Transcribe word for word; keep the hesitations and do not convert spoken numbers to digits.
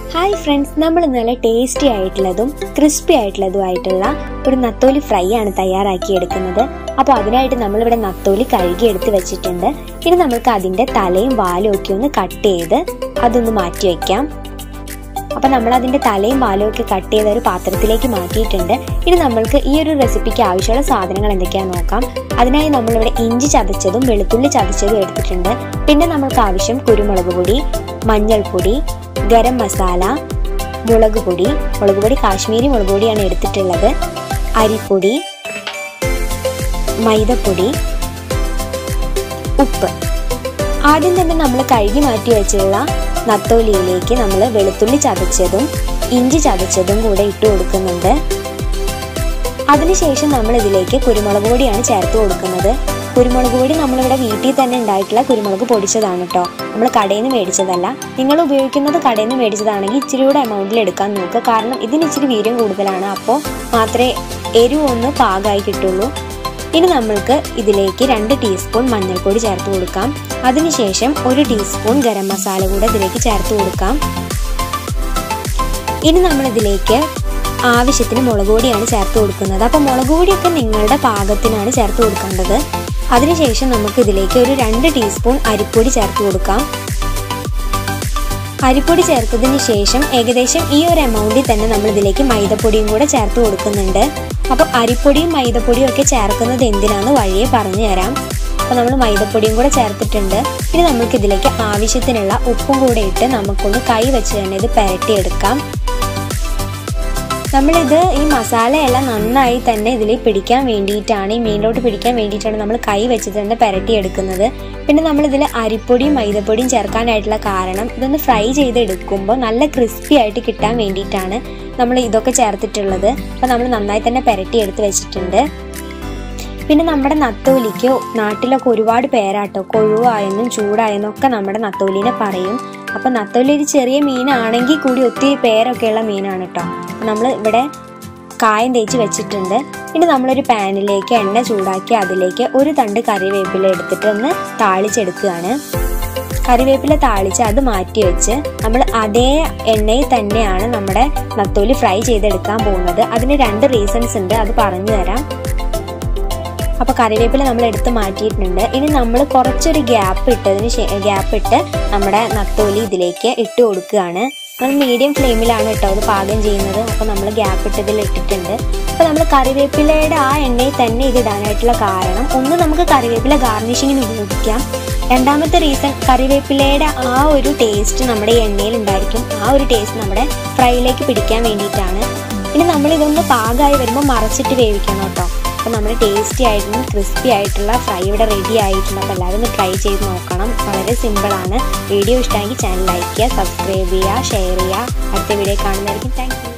Hi friends, നമ്മൾ ഇന്നലെ tasty ആയിട്ടുള്ളതും ക്രിസ്പി ആയിട്ടുള്ളതും ആയിട്ടുള്ള ഒരു നത്തോലി ഫ്രൈ ആണ് തയ്യാറാക്കി എടുക്കുന്നത്. അപ്പോൾ അതിനായിട്ട് നമ്മൾ ഇവിടെ നത്തോലി കഴുകി എടുത്ത് വെച്ചിട്ടുണ്ട്. ഇനി നമുക്ക് അതിന്റെ തലയും വാലും ഒക്കെ ഒന്ന് കട്ട് ചെയ്ത് അതൊന്ന് മാറ്റി വെക്കാം. അപ്പോൾ നമ്മൾ അതിന്റെ തലയും വാലും ഒക്കെ കട്ട് ചെയ്ത ഒരു പാത്രത്തിലേക്ക് മാറ്റിയിട്ടുണ്ട്. ഇനി നമുക്ക് ഈ ഒരു റെസിപ്പിക്ക് ആവശ്യമുള്ള സാധനങ്ങൾ എന്തൊക്കെയാണെന്ന് നോക്കാം. അതിനായി നമ്മൾ ഇവിടെ ഇഞ്ചി ചതച്ചതും വെളുത്തുള്ളി ചതച്ചതും എടുത്തിട്ടുണ്ട്. പിന്നെ നമുക്ക് ആവശ്യം കുരുമുളക് പൊടി, മഞ്ഞൾപ്പൊടി, ഗരം മസാല, മുളക് പൊടി, മുളക് പൊടി കാശ്മീരി മുളക് പൊടിയാണ് എടുത്തിട്ടുള്ളത്, അരിപ്പൊടി, മൈദപ്പൊടി, ഉപ്പ്. ആദ്യം തന്നെ നമ്മൾ കഴുകി മാറ്റി വെച്ചുള്ള നത്തോലിയിലേക്ക് നമ്മൾ വെളുത്തുള്ളി ചതച്ചതും ഇഞ്ചി ചതച്ചതും കൂടെ ഇട്ട് കൊടുക്കുന്നുണ്ട്. അതിനുശേഷം നമ്മൾ ഇതിലേക്ക് കുരുമുളക് പൊടിയാണ് ചേർത്ത് കൊടുക്കുന്നത്. കുരുമുളക് പൊടി നമ്മളിവിടെ വീട്ടിൽ തന്നെ ഉണ്ടായിട്ടുള്ള കുരുമുളക് പൊടിച്ചതാണ് കേട്ടോ, നമ്മൾ കടയിൽ നിന്ന് മേടിച്ചതല്ല. നിങ്ങൾ ഉപയോഗിക്കുന്നത് കടയിൽ നിന്ന് മേടിച്ചതാണെങ്കിൽ ഇച്ചിരി കൂടെ എമൗണ്ടിൽ എടുക്കാൻ നോക്കുക, കാരണം ഇതിന് ഇച്ചിരി വീര്യം കൂടുതലാണ്. അപ്പോൾ മാത്രമേ എരിവ് ഒന്ന് പാകമായി കിട്ടുള്ളൂ. ഇനി നമ്മൾക്ക് ഇതിലേക്ക് രണ്ട് ടീസ്പൂൺ മഞ്ഞൾപ്പൊടി ചേർത്ത് കൊടുക്കാം. അതിനുശേഷം ഒരു ടീസ്പൂൺ ഗരം മസാല കൂടെ ഇതിലേക്ക് ചേർത്ത് കൊടുക്കാം. ഇനി നമ്മൾ ഇതിലേക്ക് ആവശ്യത്തിന് മുളക് പൊടിയാണ് ചേർത്ത് കൊടുക്കുന്നത്. അപ്പോൾ മുളക് പൊടിയൊക്കെ നിങ്ങളുടെ പാകത്തിനാണ് ചേർത്ത് കൊടുക്കേണ്ടത്. അതിനുശേഷം നമുക്ക് ഇതിലേക്ക് ഒരു രണ്ട് ടീസ്പൂൺ അരിപ്പൊടി ചേർത്ത് കൊടുക്കാം. അരിപ്പൊടി ചേർത്തതിന് ശേഷം ഏകദേശം ഈ ഒരു എമൗണ്ടിൽ തന്നെ നമ്മൾ ഇതിലേക്ക് മൈദപ്പൊടിയും കൂടെ ചേർത്ത് കൊടുക്കുന്നുണ്ട്. അപ്പോൾ അരിപ്പൊടിയും മൈദപ്പൊടിയും ഒക്കെ ചേർക്കുന്നത് എന്തിനാന്ന് വഴിയെ പറഞ്ഞു തരാം. അപ്പോൾ നമ്മൾ മൈദപ്പൊടിയും കൂടെ ചേർത്തിട്ടുണ്ട്. ഇനി നമുക്ക് ഇതിലേക്ക് ആവശ്യത്തിനുള്ള ഉപ്പും കൂടെ ഇട്ട് നമുക്കൊന്ന് കൈ വെച്ച് തന്നെ ഇത് പുരട്ടിയെടുക്കാം. നമ്മളിത് ഈ മസാലയെല്ലാം നന്നായി തന്നെ ഇതിൽ പിടിക്കാൻ വേണ്ടിയിട്ടാണ്, ഈ മീനിലോട്ട് പിടിക്കാൻ വേണ്ടിയിട്ടാണ് നമ്മൾ കൈ വെച്ചിട്ട് തന്നെ പുരട്ടിയെടുക്കുന്നത്. പിന്നെ നമ്മളിതിൽ അരിപ്പൊടിയും മൈദപ്പൊടിയും ചേർക്കാനായിട്ടുള്ള കാരണം ഇതൊന്ന് ഫ്രൈ ചെയ്തെടുക്കുമ്പോൾ നല്ല ക്രിസ്പി ആയിട്ട് കിട്ടാൻ വേണ്ടിയിട്ടാണ് നമ്മൾ ഇതൊക്കെ ചേർത്തിട്ടുള്ളത്. അപ്പോൾ നമ്മൾ നന്നായി തന്നെ പുരട്ടിയെടുത്ത് വെച്ചിട്ടുണ്ട്. പിന്നെ നമ്മുടെ നത്തോലിക്ക് നാട്ടിലൊക്കെ ഒരുപാട് പേരാട്ടോ, കൊഴുവായെന്നും ചൂടായെന്നും ഒക്കെ നമ്മുടെ നത്തോലിനെ പറയും. അപ്പം നത്തോലി ഒരു ചെറിയ മീനാണെങ്കിൽ കൂടി ഒത്തിരി പേരൊക്കെയുള്ള മീനാണ് കേട്ടോ. നമ്മൾ ഇവിടെ കായം തേച്ച് വെച്ചിട്ടുണ്ട്. ഇനി നമ്മളൊരു പാനിലേക്ക് എണ്ണ ചൂടാക്കി അതിലേക്ക് ഒരു തണ്ട് കറിവേപ്പില എടുത്തിട്ട് ഒന്ന് താളിച്ചെടുക്കുകയാണ്. കറിവേപ്പില താളിച്ച് അത് മാറ്റി വെച്ച് നമ്മൾ അതേ എണ്ണയിൽ തന്നെയാണ് നമ്മുടെ നത്തോലി ഫ്രൈ ചെയ്തെടുക്കാൻ പോകുന്നത്. അതിന് രണ്ട് റീസൺസ് ഉണ്ട്, അത് പറഞ്ഞു തരാം. അപ്പോൾ കറിവേപ്പില നമ്മൾ എടുത്ത് മാറ്റിയിട്ടുണ്ട്. ഇനി നമ്മൾ കുറച്ചൊരു ഗ്യാപ്പ് ഇട്ടതിന് ഗ്യാപ്പ് ഇട്ട് നമ്മുടെ നത്തോലി ഇതിലേക്ക് ഇട്ട് കൊടുക്കുകയാണ്. നമ്മൾ മീഡിയം ഫ്ലെയിമിലാണ് കേട്ടോ അത് പാകം ചെയ്യുന്നത്. അപ്പോൾ നമ്മൾ ഗ്യാപ്പ് ഇട്ടതിൽ ഇട്ടിട്ടുണ്ട്. അപ്പോൾ നമ്മൾ കറിവേപ്പിലയുടെ ആ എണ്ണയിൽ തന്നെ ഇത് ഇടാനായിട്ടുള്ള കാരണം, ഒന്ന് നമുക്ക് കറിവേപ്പില ഗാർണിഷിങ്ങിന് ഉപയോഗിക്കാം. രണ്ടാമത്തെ റീസൺ, കറിവേപ്പിലയുടെ ആ ഒരു ടേസ്റ്റ് നമ്മുടെ ഈ എണ്ണയിൽ ഉണ്ടായിരിക്കും. ആ ഒരു ടേസ്റ്റ് നമ്മുടെ ഫ്രൈയിലേക്ക് പിടിക്കാൻ വേണ്ടിയിട്ടാണ്. ഇനി നമ്മൾ ഇതൊന്ന് പാകമായി വരുമ്പോൾ മറച്ചിട്ട് വേവിക്കണം കേട്ടോ. അപ്പോൾ നമ്മൾ ടേസ്റ്റി ആയിട്ടും ക്രിസ്പി ആയിട്ടുള്ള ഫ്രൈ ഇവിടെ റെഡി ആയിട്ടുണ്ട്. അപ്പോൾ എല്ലാവരും ഒന്ന് ട്രൈ ചെയ്ത് നോക്കണം. വളരെ സിമ്പിളാണ്. വീഡിയോ ഇഷ്ടമെങ്കിൽ ചാനൽ ലൈക്ക് ചെയ്യുക, സബ്സ്ക്രൈബ് ചെയ്യുക, ഷെയർ ചെയ്യുക. അടുത്ത വീഡിയോ കാണുന്നതായിരിക്കും. Thank you.